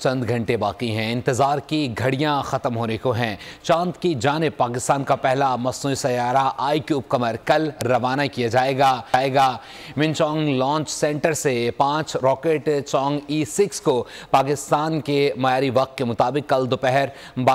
चंद घंटे बाकी हैं। इंतज़ार की घड़ियां ख़त्म होने को हैं। चांद की जानिब पाकिस्तान का पहला मसनूई सैयारा IQ कमर कल रवाना किया जाएगा। मिनचोंग लॉन्च सेंटर से 5 रॉकेट चोंग E6 को पाकिस्तान के मायारी वक्त के मुताबिक कल दोपहर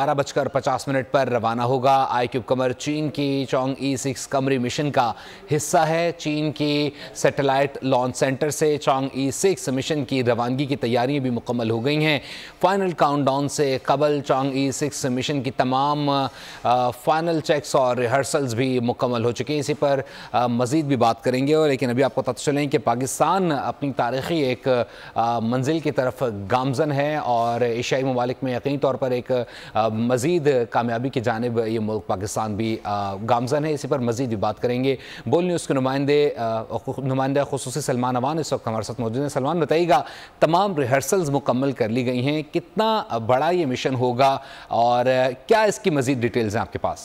12:50 पर रवाना होगा। IQ कमर चीन की चोंग E6 कमरी मिशन का हिस्सा है। चीन की सैटेलाइट लॉन्च सेंटर से चोंग E6 मिशन की रवानगी की तैयारियां भी मुकम्मल हो गई हैं। फाइनल काउंटडाउन से कबल चोंग E6 मिशन की तमाम फाइनल चेक्स और रिहर्सल्स भी मुकम्मल हो चुके हैं। इसी पर मज़ीद भी बात करेंगे। और लेकिन अभी आपको पता चलें कि पाकिस्तान अपनी तारीख़ी एक मंजिल की तरफ गामजन है और एशियाई ममालिक में यकीनी तौर पर एक मज़ीद कामयाबी की जानिब ये मुल्क पाकिस्तान भी गामजन है। इसी पर मज़ीद भी बात करेंगे। बोल न्यूज़ के नुमाइंदे खुसूसी सलमान अवान इस वक्त हमारे साथ मौजूद हैं। सलमान, बताइएगा, तमाम रिहर्सल्स मुकम्मल कर ली गई हैं, कितना बड़ा ये मिशन होगा और क्या इसकी मज़ीद डिटेल्स हैं आपके पास?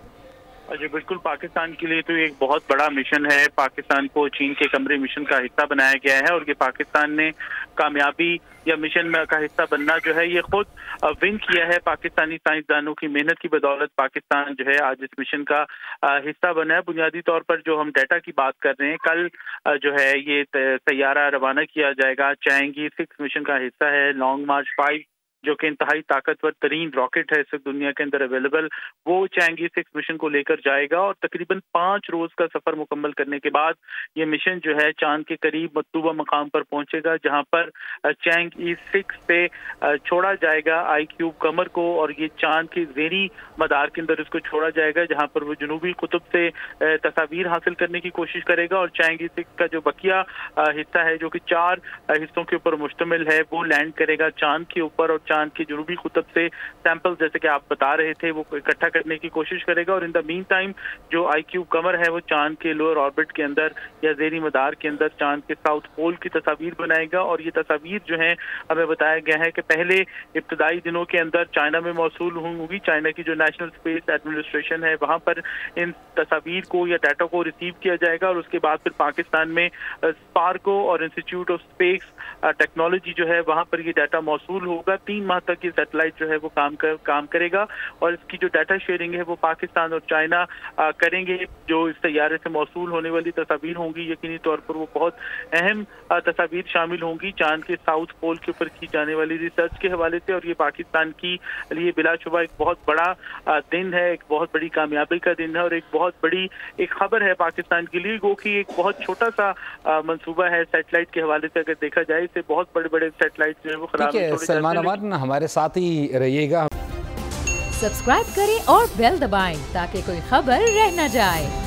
जी बिल्कुल, पाकिस्तान के लिए तो एक बहुत बड़ा मिशन है। पाकिस्तान को चीन के कमरे मिशन का हिस्सा बनाया गया है और ये पाकिस्तान ने कामयाबी या मिशन का हिस्सा बनना जो है ये खुद विन किया है। पाकिस्तानी साइंसदानों की मेहनत की बदौलत पाकिस्तान जो है आज इस मिशन का हिस्सा बना है। बुनियादी तौर पर जो हम डेटा की बात कर रहे हैं, कल जो है ये तैयारा रवाना किया जाएगा। चैंग E6 मिशन का हिस्सा है। लॉन्ग मार्च 5 जो कि इंतहाई ताकतवर तरीन रॉकेट है इस दुनिया के अंदर अवेलेबल, वो चैंग E6 मिशन को लेकर जाएगा और तकरीबन 5 रोज का सफर मुकम्मल करने के बाद ये मिशन जो है चांद के करीब मतलूबा मकाम पर पहुंचेगा, जहां पर चैंग E6 से छोड़ा जाएगा IQ कमर को और ये चांद के ज़ेरी मदार के अंदर इसको छोड़ा जाएगा, जहां पर वो जनूबी कुतुब से तस्वीर हासिल करने की कोशिश करेगा। और चैंग E6 का जो बकिया हिस्सा है, जो कि 4 हिस्सों के ऊपर मुश्तमिल है, वो लैंड करेगा चांद के ऊपर और चांद के जनूबी कुतुब से सैंपल, जैसे कि आप बता रहे थे, वो इकट्ठा करने की कोशिश करेगा। और इन द मीन टाइम जो IQ कमर है वो चांद के लोअर ऑर्बिट के अंदर या ज़ेरी मदार के अंदर चांद के साउथ पोल की तस्वीर बनाएगा। और ये तस्वीर जो है हमें बताया गया है कि पहले इब्तदाई दिनों के अंदर चाइना में मौसूल होंगी। चाइना की जो नेशनल स्पेस एडमिनिस्ट्रेशन है वहां पर इन तस्वीर को या डाटा को रिसीव किया जाएगा और उसके बाद फिर पाकिस्तान में स्पार्को और इंस्टीट्यूट ऑफ स्पेस टेक्नोलॉजी जो है वहां पर ये डाटा मौसूल होगा। 3 माह तक ये सैटेलाइट जो है वो काम करेगा और इसकी जो डाटा शेयरिंग है वो पाकिस्तान और चाइना करेंगे। जो इस तैयारे से मौसूल होने वाली तस्वीर होंगी, यकीनी तौर पर वो बहुत अहम तस्वीर शामिल होंगी चांद के साउथ पोल के ऊपर की जाने वाली रिसर्च के हवाले से। और ये पाकिस्तान की लिए बिलाशुबा एक बहुत बड़ा दिन है, एक बहुत बड़ी कामयाबी का दिन है और एक बहुत बड़ी एक खबर है पाकिस्तान के लिए, वो कि एक बहुत छोटा सा मंसूबा है सैटेलाइट के हवाले से। अगर देखा जाए इसे बहुत बड़े बड़े सैटेलाइट जो है वो खराब सलमान अवान हमारे साथ ही रहिएगा। सब्सक्राइब करें और बेल दबाएं ताकि कोई खबर रह न जाए।